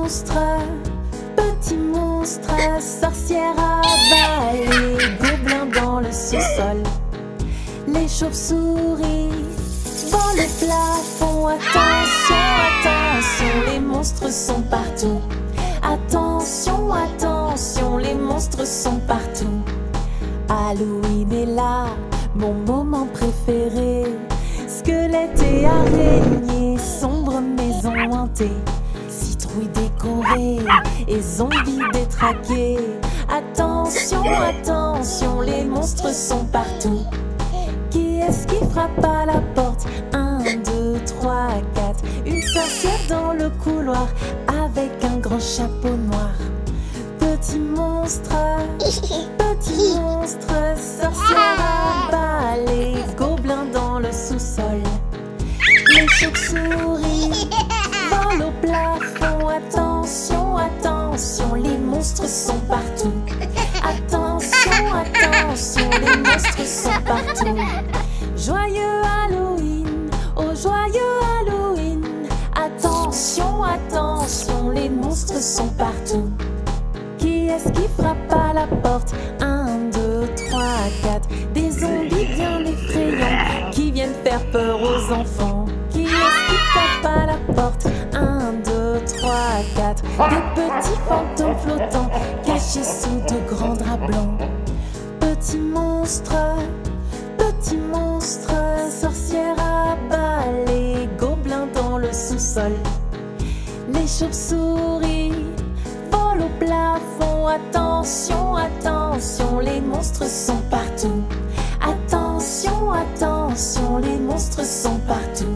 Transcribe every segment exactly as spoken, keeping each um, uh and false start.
monstre, petit monstre, sorcière avalée, gobelin dans le sous-sol. Les chauves-souris dans le plafond. Attention, attention, les monstres sont partout. Attention, attention, les monstres sont partout. Halloween est là, mon moment préféré. Squelettes et araignées, sombre maison hantée, citrouilles décorées et zombies détraqués. Attention, attention, les monstres sont partout. Qui est-ce qui frappe à la porte? Un, deux, trois, quatre. Une sorcière dans le couloir avec un grand chapeau noir. Petit monstre, petit monstre, sorcière avalée, gobelin dans le sous-sol. Les chauves-souris volent au plafond. Attention, attention, les monstres sont partout. Attention, attention, les monstres sont partout. Joyeux Halloween, oh joyeux Halloween. Attention, attention, les monstres sont partout. Qui est-ce qui frappe à la porte? Un, deux, trois, quatre. Des zombies bien effrayants qui viennent faire peur aux enfants. Qui est-ce qui tape à la porte? Un, deux, trois, quatre. Des petits fantômes flottants cachés sous de grands draps blancs. Petit monstre, petit monstre, sorcière avalée, gobelin dans le sous-sol. Les chauves-souris volent au plafond. Attention, attention, les monstres sont partout. Attention, attention, les monstres sont partout.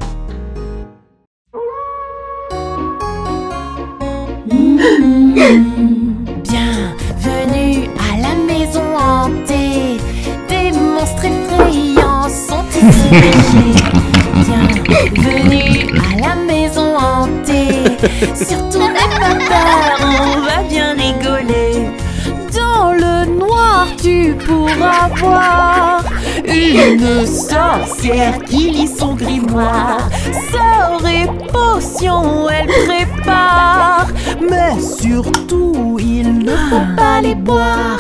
Bienvenue à la maison hantée. Des monstres effrayants sont ici cachés. Bienvenue à la maison hantée. Surtout n'aie pas peur, on va bien rigoler. Dans le noir tu pourras voir une sorcière qui lit son grimoire. Sorts et potions elle prépare, mais surtout il ne faut pas les boire.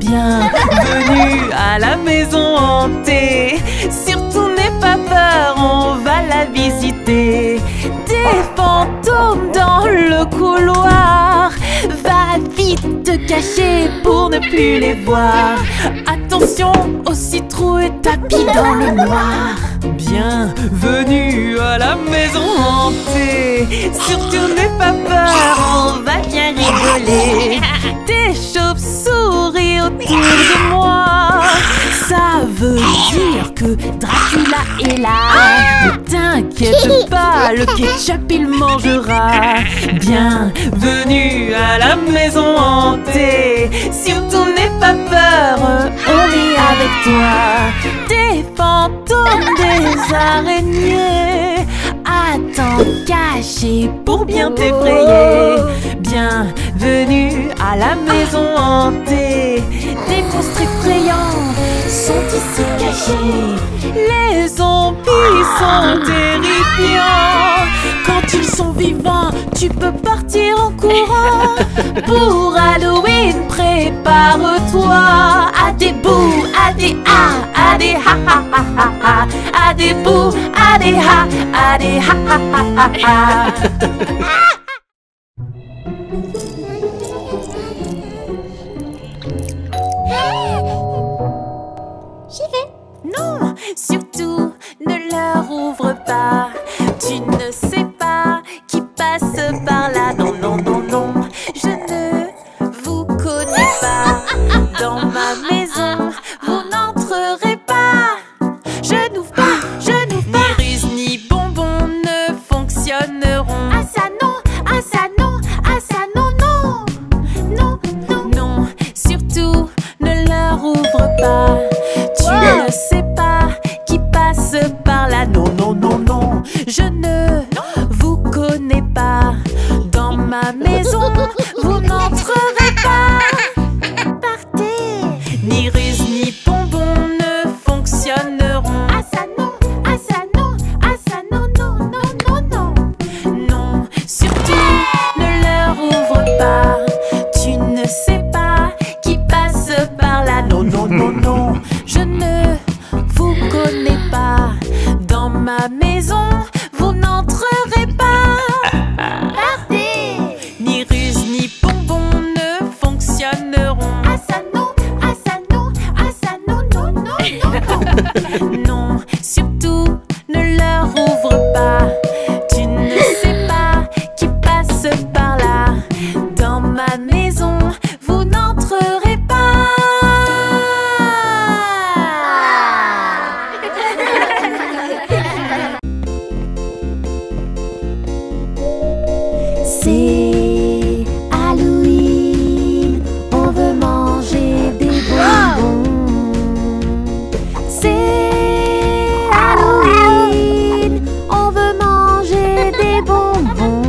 Bienvenue à la maison hantée. Surtout n'aie pas peur, on va la visiter. Des fantômes dans le couloir, va vite te cacher pour ne plus les voir. Attention aux citrouilles tapis dans le noir. Bienvenue à la maison hantée. Surtout n'aie pas peur, on va bien rigoler. Des chauves-souris autour de moi, ça veut dire que Dracula est là. Ne t'inquiète pas, le ketchup il mangera. Bienvenue à la maison hantée. Surtout n'aie pas peur, on est avec toi. Des fantômes, des araignées, attends caché pour bien t'effrayer. Bienvenue à la maison hantée. Des monstres effrayants sont ici cachés. Les zombies sont terrifiants. Quand ils sont vivants, tu peux partir en courant. Pour Halloween, prépare-toi à des bouts, à des ah, à des ha ha ha ha ha, à des bouts, à des ha, à des ha ha ha ha ha. J'y vais. Non, surtout ne leur ouvre pas. Tu ne sais pas qui passe par là. Non, non, non, non, je ne vous connais pas. Dans ma maison, vous n'entrerez pas. Je n'ouvre pas, je n'ouvre pas. Ni ruse ni bonbons ne fonctionneront. Ah ça non, ah ça non, ah ça non, non. maison, vous n'entrerez pas. C'est Halloween, on veut manger des bonbons. C'est Halloween, on veut manger des bonbons.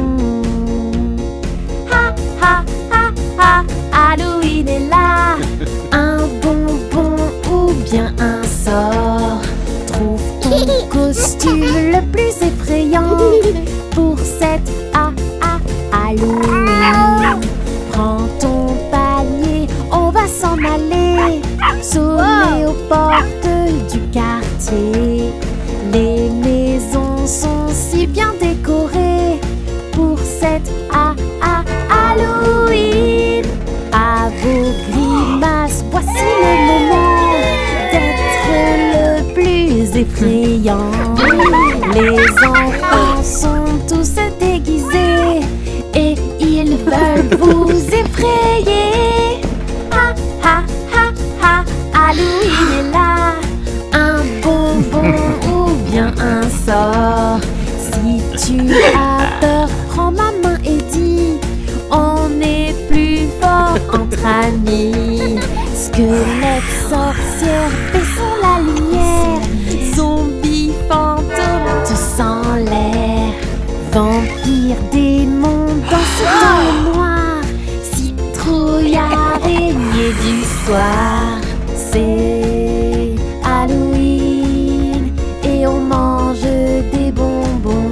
Ha ha ha ha, Halloween est là. Un bonbon ou bien un sort. Trouve ton costume le plus effrayant pour cette ha ha Halloween. Prends ton panier, on va s'en aller. Sonner aux portes du quartier. Les maisons sont si bien décorées pour cette ha ha Halloween. À vos grimaces, voici le moment d'être le plus effrayant. Les enfants sont tous déguisés et ils veulent vous effrayer. Ha ha ha ha, Halloween est là. Un bonbon ou bien un sort. Si tu as peur, prends ma main et dis: on est plus fort entre amis. Squelette, sorcière, baissons la lumière. Zombies, fantômes, tous en l'air. Vampires, démons, dansent dans le noir. Citrouille, araignée du soir. C'est Halloween et on mange des bonbons.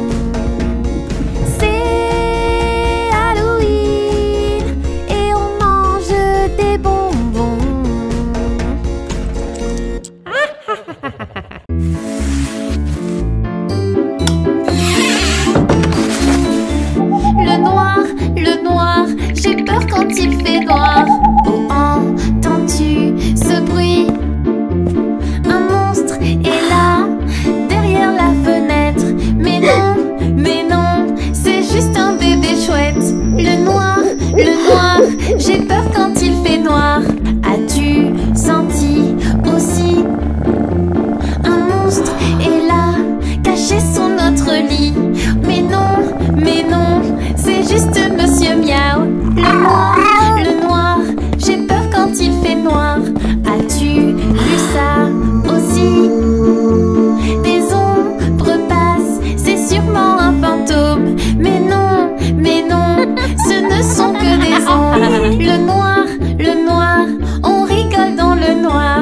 C'est Halloween et on mange des bonbons. Le noir, le noir, j'ai peur quand il fait noir. Oh, entends-tu ce bruit? Un monstre est là, derrière la fenêtre. Mais non, mais non, c'est juste un bébé chouette. Le noir, le noir, j'ai peur quand il fait noir. As-tu senti aussi? Un monstre est là, caché sous notre lit. Mais non, mais non, c'est juste Monsieur Miaou. Le noir, le noir, j'ai peur quand il fait noir. As-tu vu ça aussi? Des ombres passent, c'est sûrement un fantôme. Mais non, mais non, ce ne sont que des ombres. Le noir, le noir, on rigole dans le noir.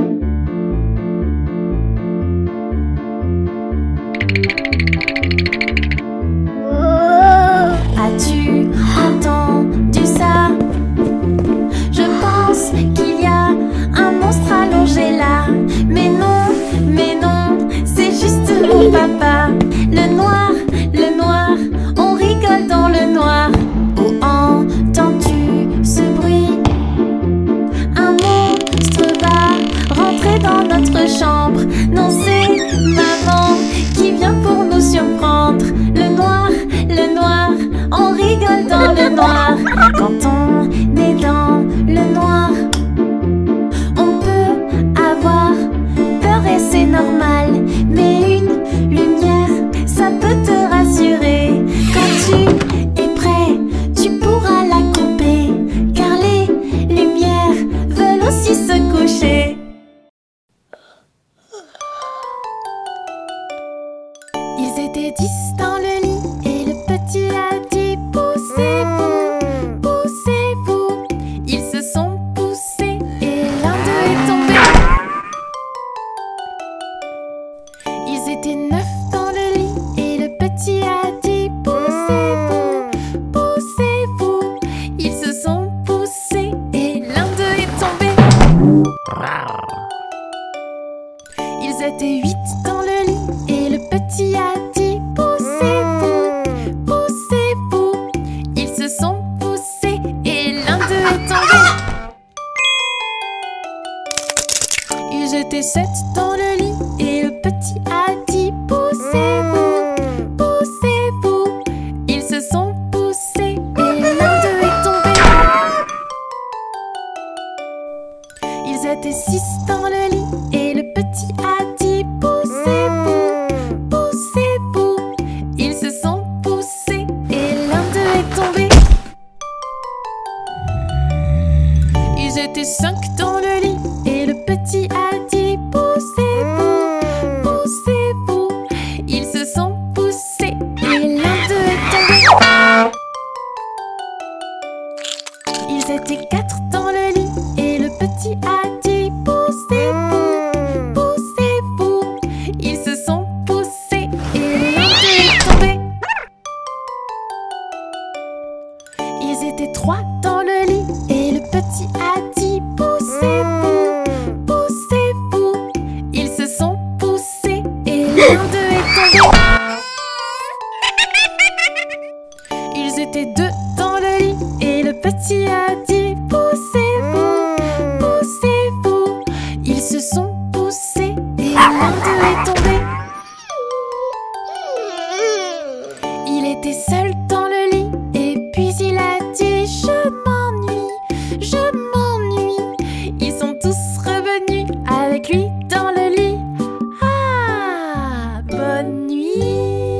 As-tu entendu ça? Je pense qu'il y a un monstre allongé là. Mais non, mais non, c'est juste mon papa. Le noir, le noir, on rigole dans le noir. Oh, entends-tu ce bruit? Un monstre va rentrer dans notre chambre. Non, c'est maman qui vient pour nous surprendre. Le noir, le noir, on rigole dans le noir. Quand on est dans le noir, on peut avoir peur et c'est normal. Mais une lumière, ça peut te rassurer. Quand tu es prêt, tu pourras la couper. Car les lumières veulent aussi se coucher. Ils étaient dix dans le lit et le petit a dit: poussez-vous, poussez-vous. Ils se sont poussés et l'un d'eux est tombé. Ils étaient neuf dans le lit et le petit a dit: poussez-vous, poussez-vous. Ils se sont poussés et l'un d'eux est tombé. Ils étaient huit dans le lit et le petit a dit: poussez-vous, poussez-vous. Ils se sont poussés et l'un d'eux est tombé. Ils étaient sept dans le lit et le petit a dit: poussez-vous, poussez-vous. Ils se sont poussés et l'un d'eux est tombé. étaient six dans le lit et le petit a dit poussez-vous, poussez-vous. Ils se sont poussés et l'un d'eux est tombé. Ils étaient cinq dans le lit et le petit a dit poussez-vous, poussez-vous. Ils se sont poussés et l'un d'eux est tombé. Ils étaient quatre dans le lit et le petit a dit poussez-vous, poussez-vous. Ils se sont poussés et l'un d'eux est tombé. Ils étaient trois dans le lit et le petit a dit poussez-vous, poussez-vous. Ils se sont poussés et l'un d'eux est tombé. Ils étaient deux dans le lit et le petit a dit poussez-vous, poussez-vous. Ils se sont poussés et l'un d'eux est tombé. Il était seul dans le lit et puis il a dit je m'ennuie, je m'ennuie. Ils sont tous revenus avec lui dans le lit. Ah, bonne nuit.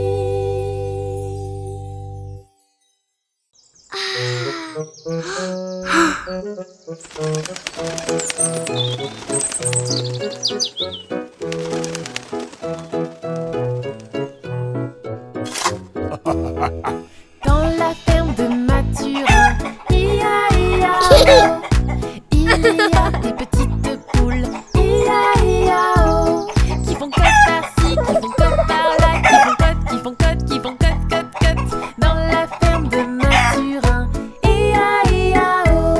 Dans la ferme de Mathurin, ia ia oh, il y a des petites poules, ia ia oh, qui font cote par-ci, qui font cote par-là, qui font cote, qui font cote, qui font cote, cote, cote. Dans la ferme de Mathurin, ia ia oh.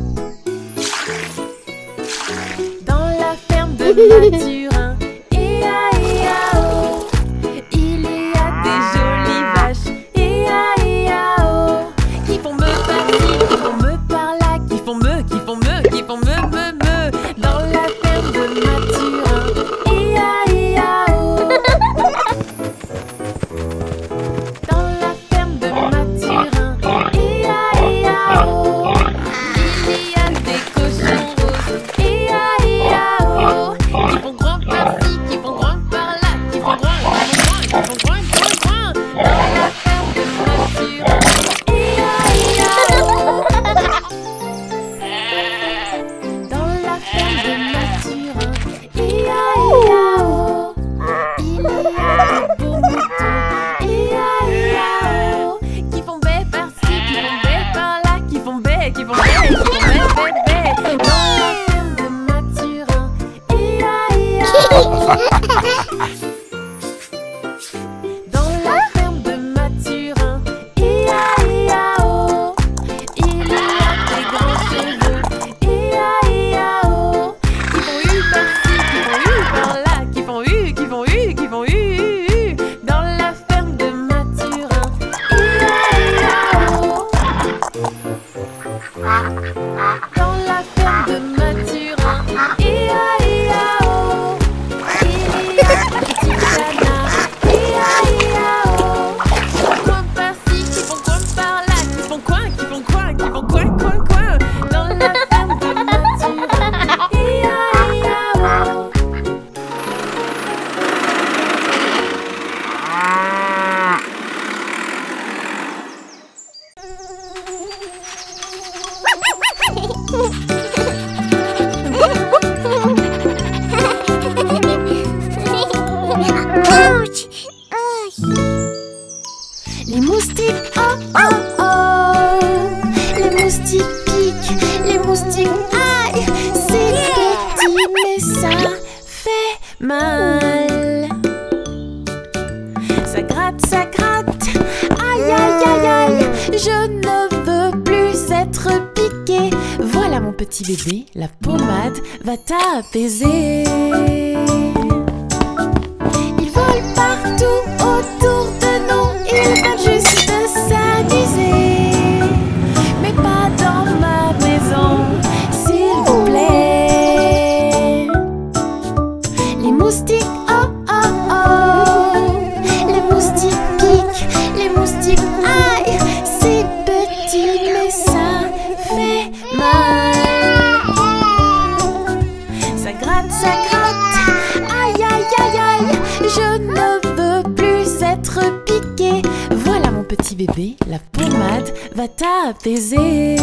Dans la ferme de Mathurin, ia ia oh, il y a des jolies vaches, ia ia oh, qui font me par-ci, qui font me par-là, qui font me, qui font me, qui font me, me, me. Dans la ferme de Mathurin, ia ia oh. Dans la ferme de Mathurin, ia ia oh, il y a des cochons roses, ia ia oh, qui font grand par-ci, qui font grand par-là, qui font grand, qui font grand, qui font grand, grand, grand. Dans la ferme de Mathurin, ia ia oh. Dans la ferme de Mathurin, ia ia oh, il y a des beaux moutons, ia ia oh, qui font bé par-ci, qui font bé par-là, qui font bé, qui font bé, qui font bé, bé, bé. Dans la ferme de Mathurin, ia ia oh. Dans la ferme de Mathurin, ia ia oh, il y a des grands chevaux, ia ia oh, qui font u par-ci, qui font u par-là, qui font u, qui font u, qui font u, u, u. Dans la ferme de Mathurin, ia ia oh. Dans la ferme de Mathurin, ia ia oh, il y a des petits canards, ia ia oh, qui font coin par-ci, qui font coin par-là, qui font coin, qui font coin, qui font coin, coin, coin. Dans la ferme de Mathurin, ia ia oh. Les moustiques, oh oh oh, les moustiques piquent, les moustiques aïe, c'est petit mais ça fait mal. Ça gratte, ça gratte, aïe aïe aïe aïe, je ne veux plus être piqué. Voilà mon petit bébé, la pommade va t'apaiser. Ils volent partout autour de nous, ils veulent juste s'amuser. Mais pas dans ma maison, s'il vous plaît. Les moustiques, oh oh oh, les moustiques piquent, les moustiques aïe, c'est petit mais ça fait mal. bébé, la pommade va t'apaiser.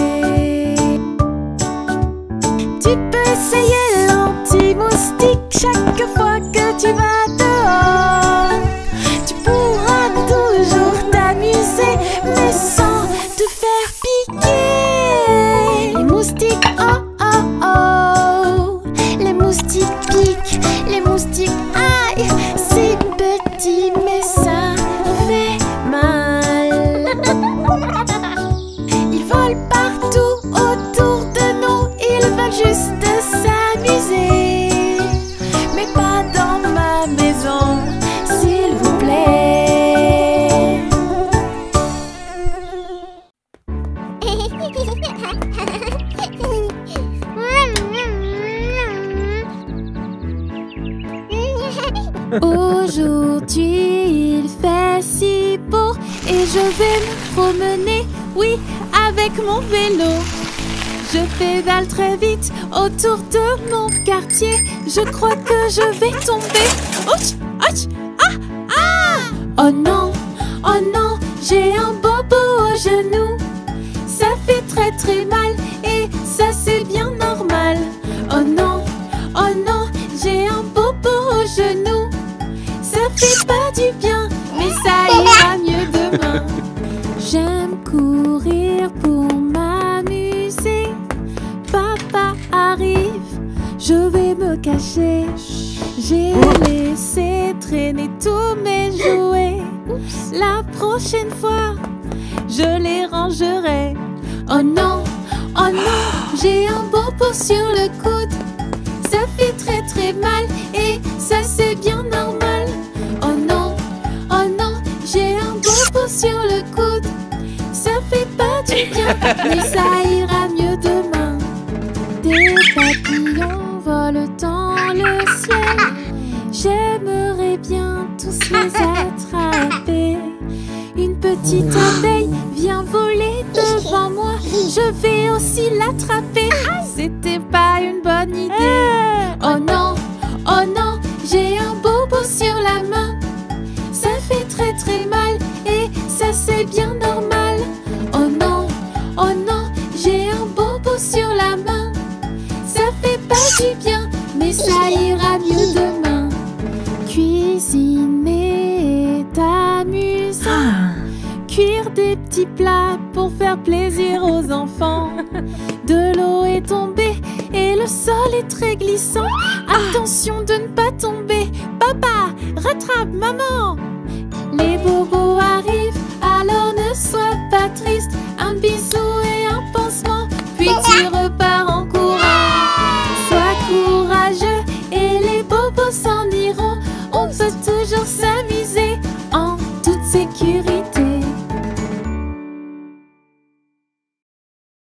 Tu peux essayer l'anti-moustique chaque fois que tu vas dehors. Tu pourras toujours t'amuser, mais sans te faire piquer. Les moustiques, oh oh oh, les moustiques piquent, les moustiques aïe. C'est petit mais ça fait mal. Ils volent partout autour de nous, ils veulent juste s'amuser. Mais pas dans ma maison, s'il vous plaît. Aujourd'hui, il fait si beau et je vais me promener, oui, avec mon vélo. Je pédale très vite autour de mon quartier. Je crois que je vais tomber. Ouch, ouch, ah, ah. Oh non, oh non, j'ai un bobo au genou. Ça fait très très mal et ça c'est bien normal. Oh non, oh non, j'ai un bobo au genou. Ça fait pas du bien, mais ça ira mieux demain. J'aime courir pour m'amuser. Papa arrive, je vais me cacher. J'ai laissé traîner tous mes jouets. La prochaine fois, je les rangerai. Oh non, oh non, j'ai un bobo sur le coude. Ça fait très très mal et ça c'est bien normal. Oh non, oh non, j'ai un bobo sur le coude. Ça fait pas du bien, mais ça ira mieux demain. Des papillons volent dans le ciel. J'aimerais bien tous les attraper. Une petite abeille vient voler devant moi. Je vais aussi l'attraper. C'était pas une bonne idée. Oh non, oh non, j'ai un bobo sur la main. Ça fait très très mal et ça c'est bien normal. Oh non, oh non, j'ai un bobo sur la main. Ça fait pas du bien, mais ça ira mieux demain. Cuisiner est amusant. Cuire des petits plats pour faire plaisir aux enfants. De l'eau est tombée et le sol est très glissant. Attention de ne pas tomber. Papa, rattrape maman. Les bobos arrivent, alors ne sois pas triste. Un bisou et un pansement, puis tu repars en courant. Sois courageux et les bobos s'en iront. On peut toujours s'amuser.